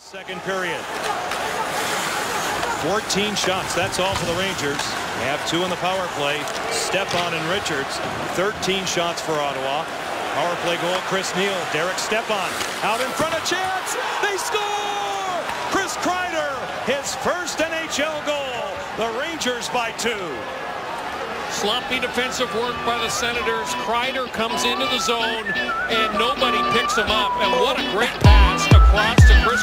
Second period. 14 shots. That's all for the Rangers. They have 2 in the power play. Stepan and Richards. 13 shots for Ottawa. Power play goal, Chris Neil. Derek Stepan out in front of chance. They score! Chris Kreider, his first NHL goal. The Rangers by 2. Sloppy defensive work by the Senators. Kreider comes into the zone and nobody picks him up. And what a great pass across to Chris